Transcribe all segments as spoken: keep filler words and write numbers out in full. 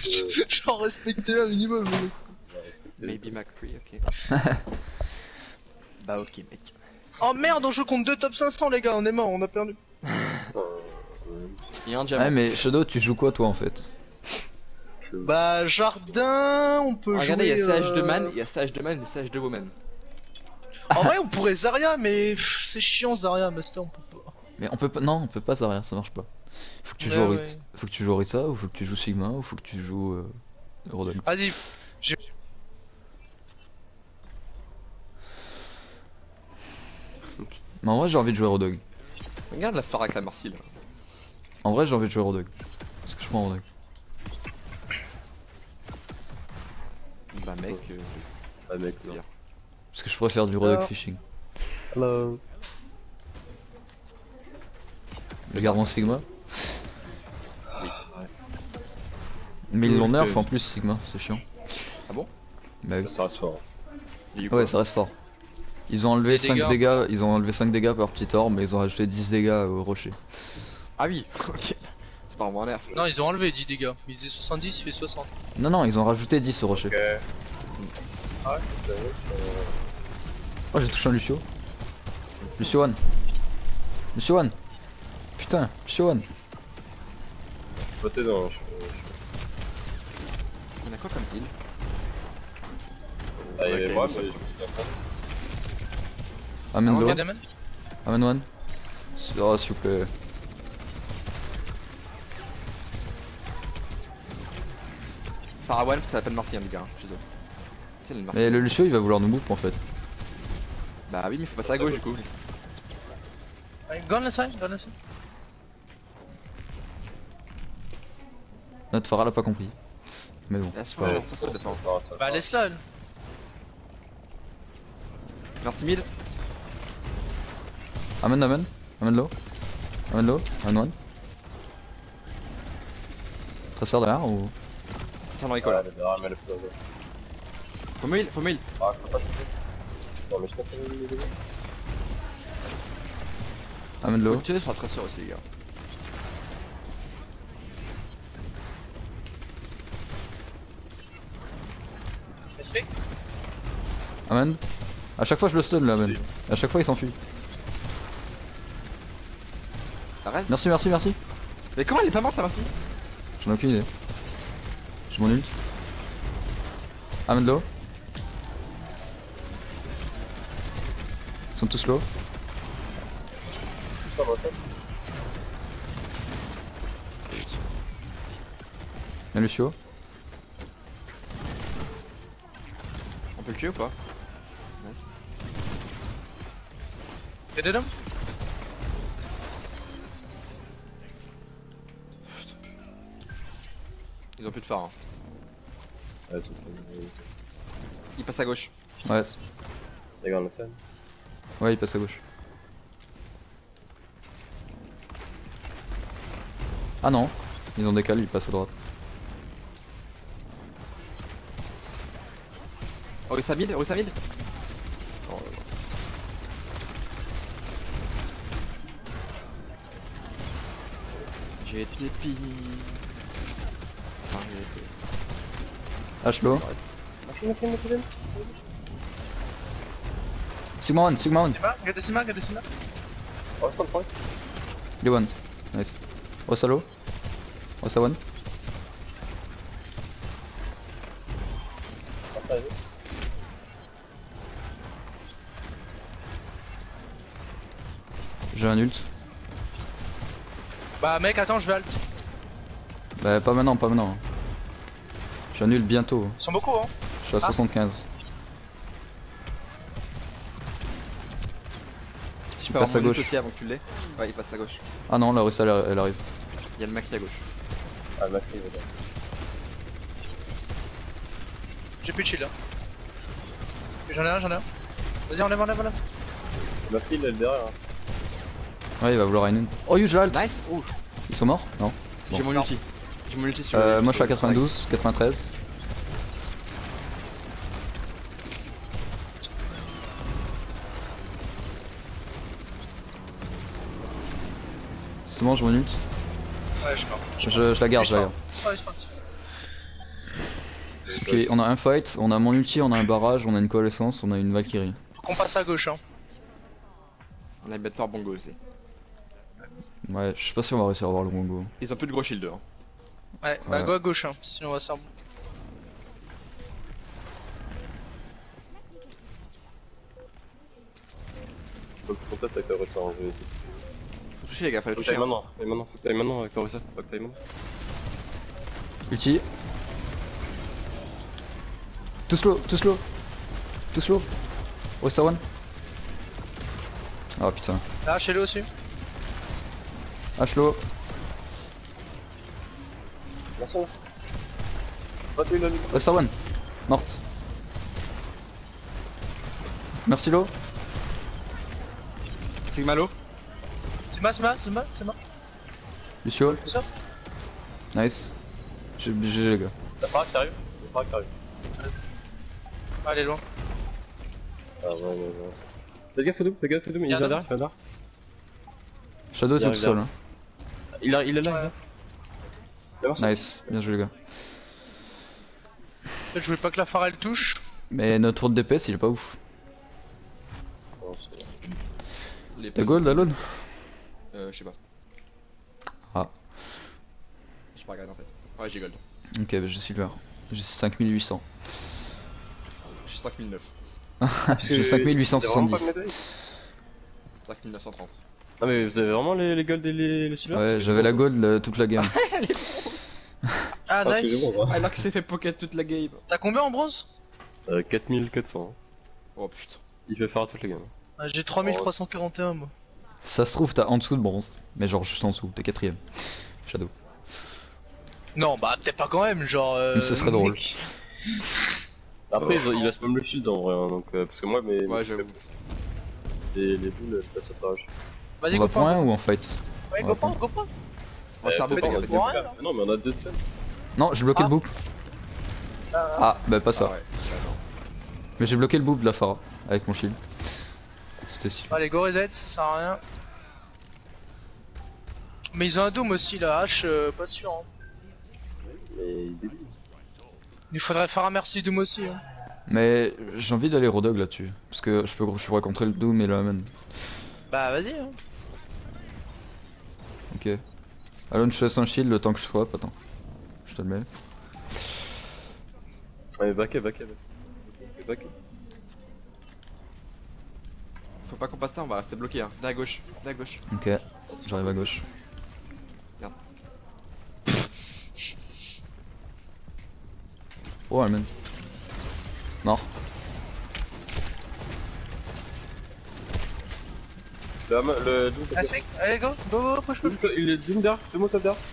Genre respectez-le un minimum. Maybe McCree, ok. Bah ok mec. Oh merde, on joue contre deux top cinq cents les gars, on est mort, on a perdu. Il y a un diamant. Ouais, mais Shadow, tu joues quoi toi en fait? Bah jardin, on peut Ah, jouer... regardez, il y a Sage euh... de Man, il y a Sage de Man et Sage de Woman. En vrai on pourrait Zarya, mais pff, c'est chiant Zarya, Master, on peut pas. Mais on peut pas. Non, on peut pas Zarya, ça marche pas. Faut que tu Ouais, joues ouais. Ori- faut que tu joues Orisa, ou faut que tu joues Sigma, ou faut que tu joues euh... Rodon. Vas-y, j'ai... Mais en vrai, j'ai envie de jouer Rodog. Regarde la Pharak la Marcy là. En vrai, j'ai envie de jouer Rodog. Parce que je prends Rodog. Bah mec, euh... Ah mec, non. Parce que je préfère du Rodog Alors. fishing. Hello. Je garde mon Sigma. Oui. Mais ils l'ont Donc, nerf euh, en plus, Sigma, c'est chiant. Ah bon? Bah oui. Ça reste fort. Il y a eu Ouais, quoi? ça reste fort. Ils ont enlevé Les cinq dégâts. dégâts, ils ont enlevé cinq dégâts par petit orbe, mais ils ont rajouté dix dégâts au rocher. Ah oui, ok. C'est pas vraiment un nerf. Non, ils ont enlevé dix dégâts, ils faisaient soixante-dix, il fait soixante. Non, non, ils ont rajouté dix au rocher. Ok. Ah ouais, c'est vrai, euh... Oh, j'ai touché un Lucio. Lucio One. Lucio One. Putain, Lucio One. Votez dans... On a quoi comme heal? Ah, il Ok. est moi, mais je suis Amène Ah, l'eau. regarde. Damon. Amène One. Oh, s'il vous plaît. Parawan, ça s'appelle Marty, hein, les gars, hein, chez eux. C'est le Marty. Mais le Lucio, il va vouloir nous bouffer en fait. Bah oui, mais faut passer à gauche du coup. Ouais, Go on the side, go on the side. Notre Phara l'a pas compris. Mais bon. Lâche-moi, Ouais, on s'en fout de défense. non, ça Bah va. laisse-la elle. Marty mid. Amène, amène. Amène l'eau. Amène l'eau. Amène One. Tracer derrière ou. Tiens dans l'école. Ouais, mais derrière, mais le flow. Faut me heal, faut me heal. Ah, je peux pas toucher. Non, mais je t'ai fait le dégâts. Amène Faut l'eau. tirer sur la tracer aussi, les gars. Respect. Amène. A chaque fois je le stun là, amène. A chaque fois il s'enfuit. Arrête. Merci, merci, merci. Mais comment elle est pas morte la Marty? J'en ai aucune idée. Je m'en ult. Amène l'eau. Ils sont tous low. Ça va, ça. Y'a Lucio. On peut le tuer ou pas? T'es dead homme? Ils ont plus de phare. Hein. Ouais, c'est ça. Ils passent à gauche. Ouais, Regarde la scène. ouais, il passe à gauche. Ah non, ils ont décalé, ils passent à droite. Orisa mid, Orisa mid. Oh là là. J'ai été pi. Enfin, j'ai été. H low. Sigma one, Sigma one. Sigma, get the Sigma, get the Sigma. Oh, c'est un point. Il est one. Nice. Rosa low. Rosa one. Ah, ça y est. J'ai un ult. Bah mec, attends, je vais alt. Bah pas maintenant, pas maintenant. J'ai un ult bientôt. Ils sont beaucoup hein. Je suis à Ah. soixante-quinze. Tu Il peux passe à avoir mon ult gauche. aussi avant que tu l'aies. Ouais, il passe à gauche. Ah non, la Rosa elle, elle arrive. Il y a le Macri à gauche. Ah, ma fille, voilà. J'ai plus de shield là. J'en ai un, j'en ai un. Vas-y, enlève, enlève, enlève. Ma fille, elle est derrière. Hein. Ouais, il va vouloir un ult. Oh, huge alt. Nice. Oh, Ils sont morts? Non. j'ai Bon. mon ulti. J'ai mon ulti sur Euh, le- moi je suis à sur le quatre-vingt-douze, quatre-vingt-treize. C'est bon, je m'en ult. Ouais, je pars. Je, je la garde, je la garde. Je pars, je pars, je pars. Ok, on a un fight, on a mon ulti, on a un barrage, on a une coalescence, on a une Valkyrie. Faut qu'on passe à gauche, hein. On a Better Bongo aussi. Ouais, je sais pas si on va réussir à avoir le bongo. Ils ont plus de gros shield hein. Ouais, bah Ouais. go à gauche, hein. Sinon on va se faire. Faut que tu passes avec la ressort en jeu ici. Faut toucher les gars, fallait Faut que toucher. t'ailles Hein. maintenant, faut que t'ailles maintenant, faut que t'ailles maintenant avec la ressort, faut que t'ailles maintenant. Ulti. Too slow, too slow. Too slow. Oh, ça one. Oh putain. Là, chez le aussi. H-low. Merci, merci. Va tuer la lutte. Oh, ça one. Morte. Merci Lo. Sigma low. C'est ma, c'est ma, c'est ma, c'est ma. Lucio. Ça. Nice. J'ai obligé les gars. T'as pas qui arrive? T'as pas qui arrive. Ah, elle est loin. Ah ouais, ouais, ouais. Fais gaffe, Fodou, fais gaffe, Fodou, mais il Garde. vient derrière, il vient derrière. Shadow Il c'est tout arrive seul. là. Hein. Il, a, il est là, Ouais. il est là. Il va voir Nice. Bien joué les gars. Je voulais pas que la phare elle touche. Mais notre tour de D P S il est pas ouf. Oh, c'est- Les T'as gold alone? Euh, je sais pas. Ah. J'ai pas regardé en fait. Ouais, j'ai gold. Ok, bah j'ai silver. J'ai cinq mille huit cents. J'ai cinq mille neuf. J'ai cinq mille huit cent T'as vraiment soixante-dix. pas de médaille? cinq mille neuf cent trente. Non mais vous avez vraiment les, les golds et les, les silver? Ouais, j'avais la gold euh, toute la game. Ah, Ah, c'est nice. bon, hein. Alors que c'est fait pocket toute la game. T'as combien en bronze? Euh, quatre mille quatre cents. Oh putain. Il fait faire à toutes les gammes. Ah, j'ai trois mille trois cent quarante et un moi. Ça se trouve, t'as en dessous de bronze. Mais genre juste en dessous, t'es quatrième. Shadow. Non, bah peut-être pas quand même, genre. Euh... Mais ce serait drôle. Après, ils ont- il laisse même le shield en vrai, hein, donc euh, parce que moi, mes, Ouais, j'avoue. les, les boules, elles passent au page. Vas-y, On go va point point. un ou en fight? Ouais, go point, go point. On va se faire Euh, boucler, on a les deux gars. Ouais, sphères. non. Non, mais on a deux sphères. Non, j'ai bloqué Ah. le boucle. Ah, bah pas ça. Ah ouais. Ah non. Mais j'ai bloqué le boucle de la Phara avec mon shield. C'était stylé. Allez, go reset, ça sert à rien. Mais ils ont un doom aussi, la hache, euh, pas sûr. Hein. Mais il débile. Il faudrait faire un merci doom aussi. Hein. Mais j'ai envie d'aller Rodog là-dessus. Parce que je peux, je pourrais contrer le Doom et le Amen. Bah vas-y. Hein. Ok. Alone, je te laisse un shield le temps que je swap. Attends. Je te le mets. Allez, back, back, back. Back. Faut pas qu'on passe là, on va rester bloqué. Hein. Là à gauche. Là à gauche. Ok. J'arrive à gauche. Merde. Oh, Amen. Mort. Le, ham- le Doom top Aspect, allez go, go, go, push, push. derrière. Il est Doom derrière, Doom top derrière.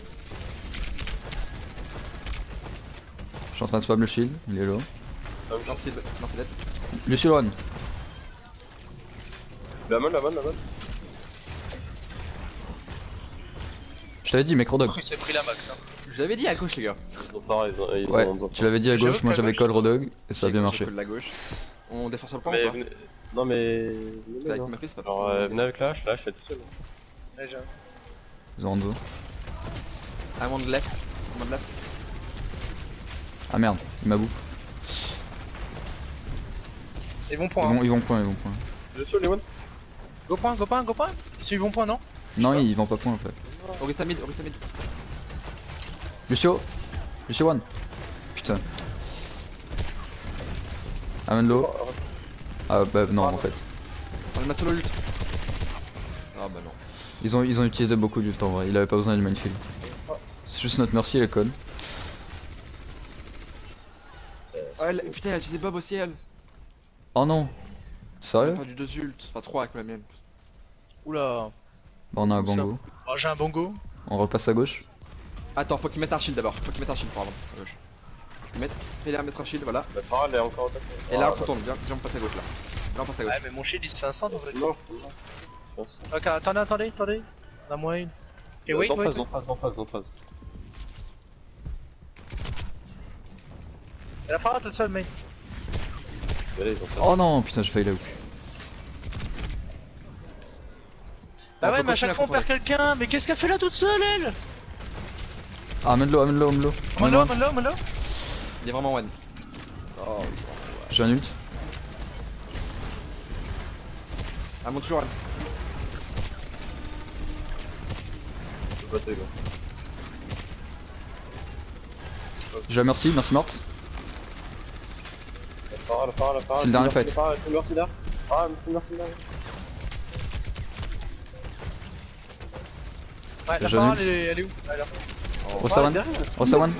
Je suis en train de spam le shield. Il est low. Merci, merci d'être. Lucio One. La main, la main, la main. Je t'avais dit, mec, Rodog. Il s'est pris la max. Hein. Je l'avais dit à gauche, les gars. Ils sont Phara, ils ont. Ils Ouais, ont tu l'avais dit à J'avoue gauche, moi qu'à j'avais gauche, call Rodog et ça a bien marché. J'ai la gauche. On défend sur le point Mais ou pas venez- Non, mais. Avec venez, non. ma fille, c'est pas Genre, euh, venez avec la hache, la hache, elle est tout seul. Ouais, j'ai- Ils ont en dos. I'm on the left. I'm on the left. Ah merde, il m'a bouffé. Ils vont Ils point. vont, Hein. ils vont point, ils vont point. Je suis les one. Go point, go point, go point. Si ils vont point, non. Non, ils vont pas point en fait. Orisa mid, Orisa mid. Lucio Lucio One. Putain. Amen low. Ah bah non en fait. On le met solo ult. Ah bah non. Ils ont, ils ont utilisé beaucoup d'ult en vrai, il avait pas besoin du minefield. C'est juste notre merci, elle est conne. Oh, elle, putain, elle a utilisé Bob aussi, elle. Oh non. Elle Sérieux? a perdu deux ults. Enfin, trois avec la mienne. Oula. Bah on a un Ça. bongo. Oh, j'ai un bongo. On repasse à gauche. Attends, faut qu'il mette un shield d'abord. Faut qu'il mette un shield pour avant. À gauche. Mets, fais-les à mettre un shield, voilà. La Phara, elle est encore attaquée. Et là, Ah, on retourne. Viens, viens, on passe à gauche là. Là, on passe à gauche. Ouais, mais mon shield il se fait un centre en fait. Non, non. Je pense. Ok, attendez, attendez, attendez. On a moyen. Ok, Euh, wait, Dans wait. phase, dans phase, dans phase, dans phase. Elle a pas toute seule, mec. Allez, dans phase. Oh non, putain, j'ai failli la hook. Bah On ouais, peut mais à chaque fois on continuer perd quelqu'un. Mais qu'est-ce qu'elle fait là toute seule, elle? Ah, amène-le, amène-le, amène-le. Amène-le, amène-le, amène-le. Il est vraiment one. Oh, J'ai un ult. ah, monte toujours one. Je peux pas t'aider. J'ai un merci, merci morte. La phare, la phare, la phare. C'est le dernier fight. Merci là. Ah, merci là. Ouais, la J'ai parole vu. elle est, elle est où? Elle est là. Rosa one. Rosa one.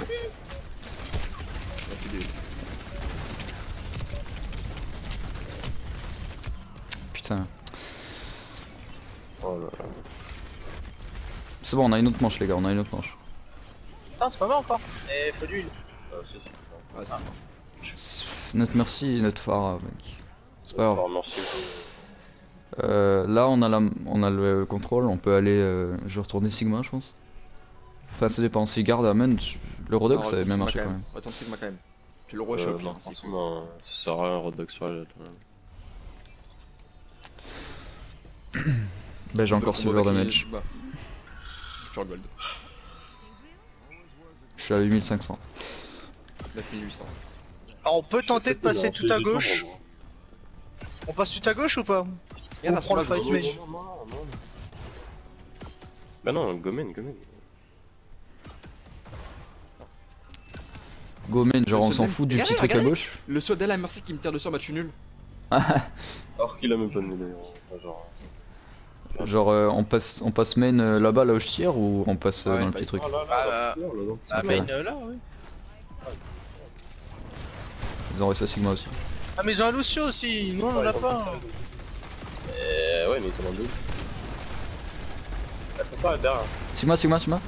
Putain. Oh là là. C'est bon, on a une autre manche les gars, on a une autre manche. Putain, c'est pas mal encore. Et faut d'huile. Ah, si, si. Ouais, c'est bon. Notre merci et notre phare, mec. C'est pas grave. Alors, merci. Euh, là on a, la, on a le contrôle, on peut aller... Euh, je vais retourner Sigma je pense. Enfin ça dépend, s'il garde Amen, le Rodox ça avait bien marché quand même. Retourne Sigma quand même. Tu le rush Euh, au pire. non, forcément, ça sert à rien, Rodox sur la. Bah j'ai encore silver damage. Je suis en gold. Je suis à huit mille cinq cents. neuf mille huit cents. Alors on peut tenter de passer tout à gauche. On passe tout à gauche ou pas? Regarde, On prend le Asuma, fight go, mage. Non, non, non. Bah non, Gomen, Gomen. Go main, genre on Le s'en Sodem. fout du Regardez, petit truc à regardez. gauche. Le saut d'elle à merci qui me tire dessus en match nul. Alors qu'il a même pas de d'ailleurs. Enfin, genre. Genre euh, on passe on passe main euh, là-bas là où je tire ou on passe euh, Ouais, dans le bah, petit truc. Ah là Ah, là, là, là, là. Ah, Ok. main euh, là, oui. Ils ont réussi à Sigma aussi. Ah, mais ils ont un Lucio aussi. Nous on en a pas. Euh, ouais, mais ils sont en deux. La ça derrière. Sigma, Sigma, Sigma.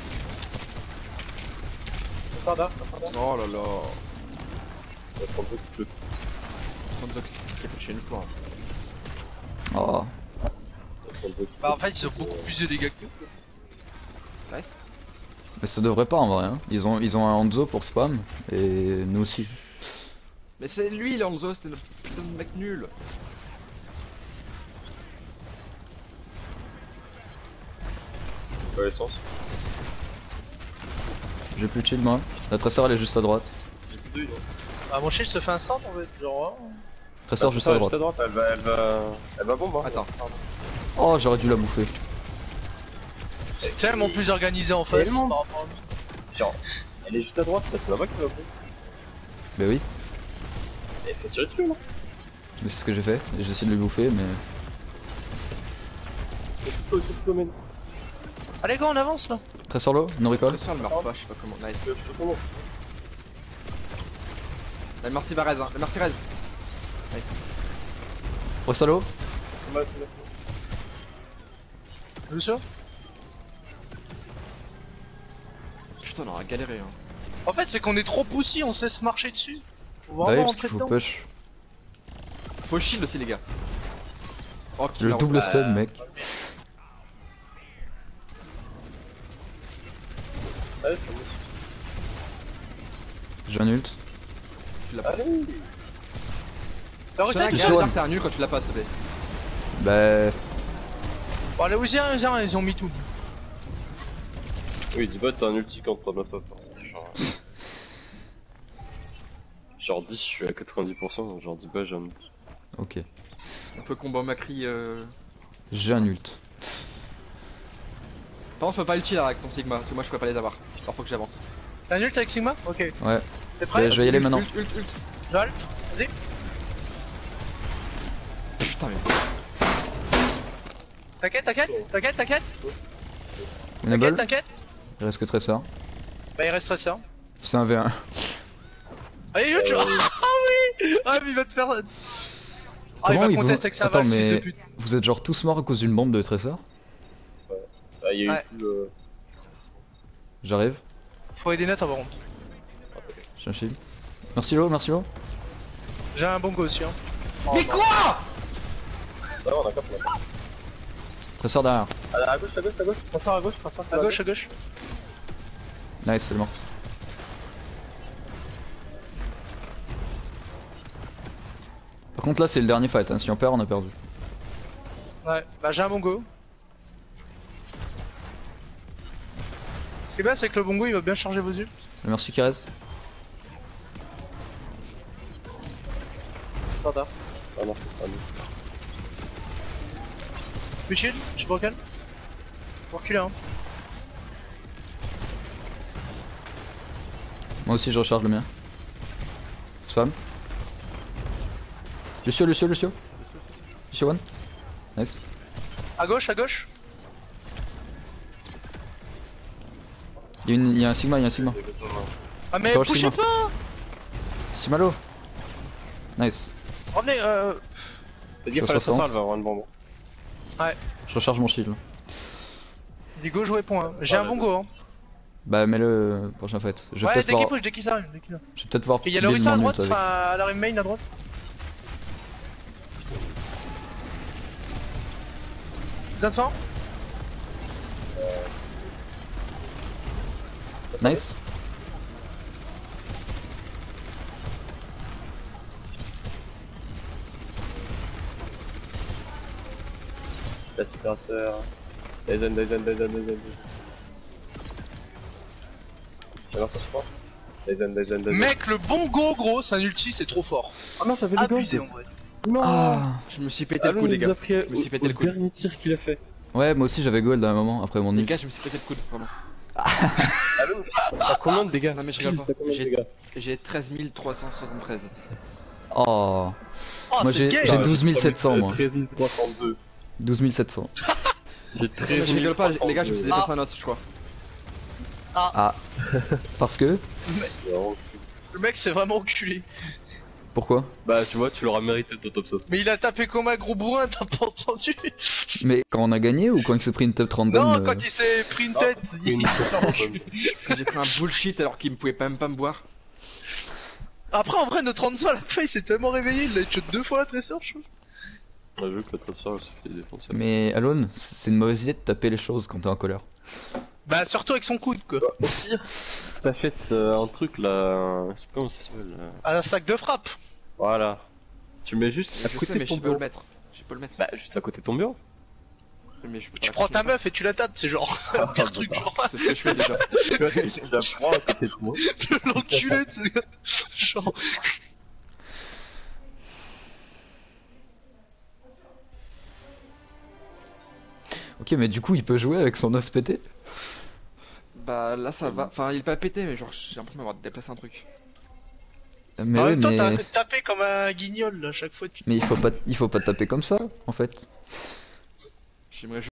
Ça derrière, Oh là là. ça prend peu de Sandox qui a fait chez une fois. Oh. Bah, en fait, ils ont beaucoup plus de dégâts que nous. Nice. Mais ça devrait pas en vrai. Hein. Ils ont ils ont un Hanzo pour spam et nous aussi. Mais c'est lui, Lanzo, c'était le putain de mec nul. Pas l'essence. J'ai plus de shield moi. La tresseur elle est juste à droite. J'ai plus deux, Ah, mon shield se fait un centre en fait. Genre. hein. Tresseur juste à droite. elle va, elle va, elle va bombe. Hein. Attends. Oh j'aurais dû la bouffer. C'est tellement plus organisé en face. Tellement. par rapport à nous. Genre, elle est juste à droite, bah, c'est là-bas qu'elle va bombe. Bah oui. Elle fait tirer dessus, là. Mais c'est ce que j'ai fait. Et j'ai essayé de lui bouffer mais. C'est tout faux, c'est tout faux, man. Allez, go, on avance là. Tresseur low, no recall. Ça, elle meurt pas, je sais pas comment. Nice. Je te comment. La merci va raise, hein. La merci raise. Tresseur low. C'est mal, c'est mal. Lucio. Putain, on aura galéré. Hein. En fait, c'est qu'on est trop poussy, on se laisse marcher dessus. Faut Bah oui vraiment parce rentrer qu'il faut dedans. push. Faut shield aussi, les gars. Oh, J'ai le killer. double stun mec. Allez, c'est bon. J'ai un ult. Tu l'as pas. Allez. La Putain, recette. Lucio. Gare, t'es un nul quand tu l'as pas, s'il te plaît. Bah. Bon, les Ouziens, les Ouziens, ils ont mis tout. Oui, dis pas t'as un ulti quand t'en as pas. Genre... genre dix, je suis à quatre-vingt-dix pour cent, genre dis pas j'ai un ulti. Ok. On peut combat Macri. Euh... J'ai un ult. Par contre, je peux pas ulti là avec ton Sigma, parce que moi je peux pas les avoir. Alors faut que j'avance. T'as un ult avec Sigma? Ok. Ouais. T'es prêt? Bah, je vais y aller maintenant. Ult, ult, ult. J'alt. Vas-y. Putain, mais. T'inquiète, t'inquiète, t'inquiète, t'inquiète. T'inquiète, Enable. t'inquiète. Il reste que Tresseur. Bah, il resterait ça. C'est un V un. Allez, ult. Ah oui. Ah, mais il va te faire. Ah, il Comment va ils contester vont- avec sa Attends, valse, fils de mais- pute. Vous êtes genre tous morts à cause d'une bombe de Tresseur? Ah, y'a Ouais. eu tout le. J'arrive. Faut aider Net par contre. J'ai un shield. Merci Lo, merci Lo. J'ai un bon go aussi. Hein. Mais quoi? Ah non, on a cap, on a cap. Tresseur derrière. À gauche, à gauche, à gauche, passeur à gauche, passeur À gauche, à gauche. Nice, c'est morte. Par contre là c'est le dernier fight, hein. Si on perd on a perdu. Ouais, bah j'ai un bon go. Ce qui est bien, c'est que le bon go il va bien charger vos yeux. Merci qui reste. Sorda. Ah non, c'est pas nous. Plus shield, je suis broken. Faut reculer hein. Moi aussi je recharge le mien. Spam. Lucio, Lucio, Lucio. Lucio one. Nice. À gauche, à gauche. Il y, a une- il y a un Sigma, il y a un Sigma. Ah mais Encore poussez Sigma. pas. Sigma low. Nice. Revenez euh... Fais gaffe sur à l'assassin, soixante. elle va avoir une bombe. Je recharge mon shield. Dis go jouer point hein. J'ai un bon go hein. Bah mets-le euh, prochaine fight. Je vais Ouais peut-être dès qu'il voir. push, dès qu'il s'arrive, dès qu'il arrive. Je vais peut-être voir. Il y a le piler Rissa à mon droite, ult avec. enfin à la main à droite. Donne cent. Nice. L'aspirateur. Dyson, Dyson, Dyson, Dyson. Alors ça se prend. Dyson, Dyson, Dyson. Mec le bon go gros, c'est un ulti, c'est trop fort. Oh non, ça fait Abusé en vrai. Non. Ah. Je me suis pété Ah le non, coude, il les nous gars. a pris Je me suis pété le au coude. dernier tir qu'il a fait. Ouais, moi aussi j'avais gold à un moment après mon Les ult. gars, je me suis pété le coude, vraiment. Ah non, t'as combien de dégâts? Non, mais je rigole pas. T'as combien de J'ai- dégâts? J'ai treize mille trois cent soixante-treize. Oh. Oh Moi, c'est j'ai- gay j'ai hein. douze mille sept cents moi. treize mille trois cent deux. douze mille sept cents. J'ai Mais treize je mille rigole pas, trois cent deux. les gars, je me suis Ah. dépassé un autre, je crois. Ah. Parce que. Non. Le mec c'est vraiment enculé. Pourquoi? Bah tu vois, tu l'auras mérité ton top sauce. Mais il a tapé comme un gros bourrin, t'as pas entendu? Mais quand on a gagné ou quand il s'est pris une top random? Non, euh, quand il s'est pris une Ah, tête, il une s'est enculé. Quand j'ai pris un bullshit alors qu'il me pouvait même pas me boire. Après en vrai notre Hanzo à la fin il s'est tellement réveillé, il l'a headshot deux fois la tresseur je trouve. On a vu que notre soeur se fait défoncer. Mais Alone, c'est une mauvaise idée de taper les choses quand t'es en colère. Bah surtout avec son coude quoi. Au pire, t'as fait euh, un truc là. Je sais pas comment ça s'appelle. euh. À la sac de frappe. Voilà. Tu mets juste à Je côté sais, mais de je ton sais pas le bureau. mettre. Je sais pas le mettre. Bah juste à côté de ton bureau. Mais je peux Tu pas- prends je ta sais pas. meuf et tu la tapes, c'est genre le pire truc genre C'est ce que je fais déjà. Tu la prends à côté de moi. l'enculé de ce gars. Genre. Ok, mais du coup, il peut jouer avec son os pété? Bah là ça va. Enfin, il est pas pété, mais genre j'ai l'impression d'avoir déplacé un truc. Mais en ouais, même temps mais... t'as arrêté de taper comme un guignol là, à chaque fois tu mais il faut pas, il faut pas taper comme ça, en fait. J'aimerais